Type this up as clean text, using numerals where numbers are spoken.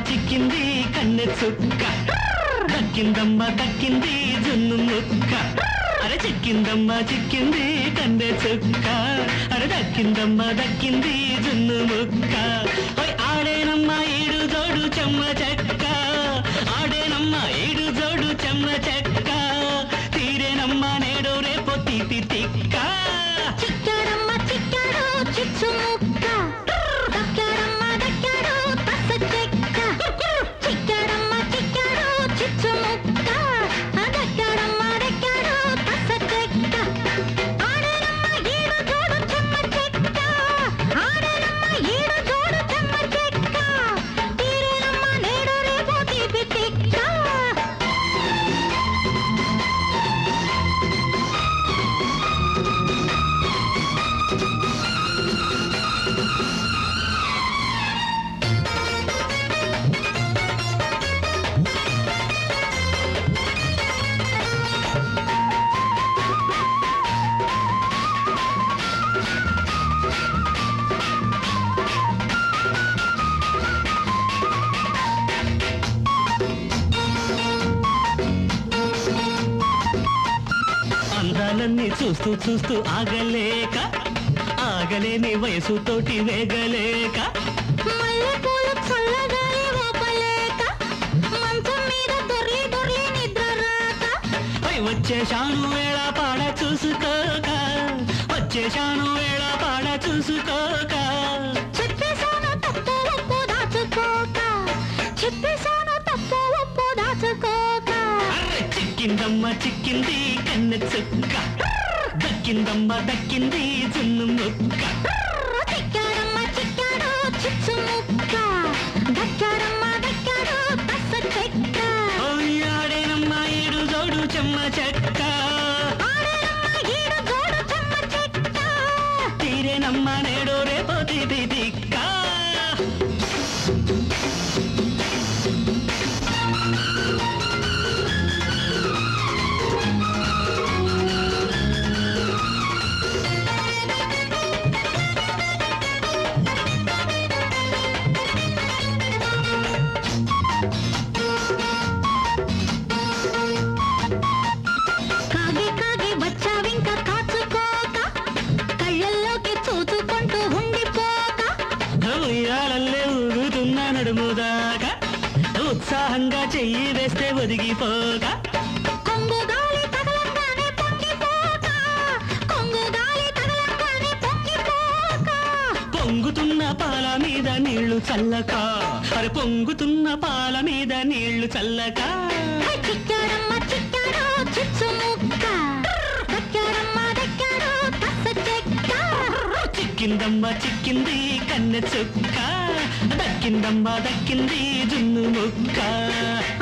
చిక్కింది కన్నె చుక్క దక్కింది జున్ను ముక్క అరే చిక్కింది కన్నె చుక్క అరే దక్కింది జున్ను ముక్క ఆడేనమ్మా ఈడు జోడు చెమ్మ చెక్క ఆడేనమ్మా ఈడు జోడు చెమ్మ చెక్క తీరేనమ్మా నేడు రేపు తీపి తిక్క చిక్కాడమ్మ చిక్కాడు చిచ్చు ముక్క దక్కాడు తస చెక్క చిక్కాడమ్మ చిక్కాడు చిచ్చు ముక్క దక్కాడు తస చెక్క ఆడేనమ్మ ఈడు జోడు చెమ్మ చెక్క ఆడేనమ్మ ఈడు జోడు చెమ్మ చెక్క తీరేనమ్మ నేడు రేపు తీపి తిక్క అందాలన్నీ చూస్తూ చూస్తూ ఆగలేని వయసుతోటి వేగలేక మల్లెపూలు చల్లగాలి ఊపలేక మంచం మీద దొర్లి దొర్లి నిద్ర రాక వచ్చేశాను వేళ పాడ చూసుకోక చెప్పేశాను తప్పు ఒప్పు దాచుకోక చిక్కింది కన్నె చుక్క దక్కింది జున్ను ముక్క చిక్కాడమ్మ చిక్కాడు చిచ్చు ముక్క దక్కాడు తస చెక్క ఆడేనమ్మా ఈడు జోడు చెమ్మ చెక్క తీరేనమ్మా నేడు రేపు తీపి తిక్క కాగి వచ్చావింక కాచుకోక కళ్ళల్లోకి చూచుకుంటూ ఉండిపోక ఉయ్యాలల్లే ఊగుతున్న నడుముదాకా ఉత్సాహంగా చెయ్యి వేస్తే ఒదిగిపోక కొంగు గాలి తగలంగానే పొంగిపోక పొంగుతున్న పాల మీద నీళ్లు చల్లక పొంగుతున్న పాల మీద నీళ్లు చల్లక చిక్కాడమ్మ చిక్కాడు చిచ్చు ముక్క దక్కాడు తస చెక్క చిక్కింది కన్నె చుక్క దక్కింది జున్ను ముక్క